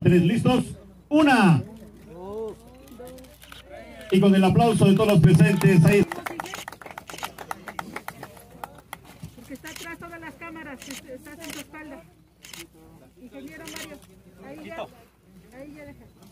3, listos. 1. Y con el aplauso de todos los presentes, ahí. Porque está atrás todas las cámaras, está en su espalda. Ingeniero Mario, ahí ya deja.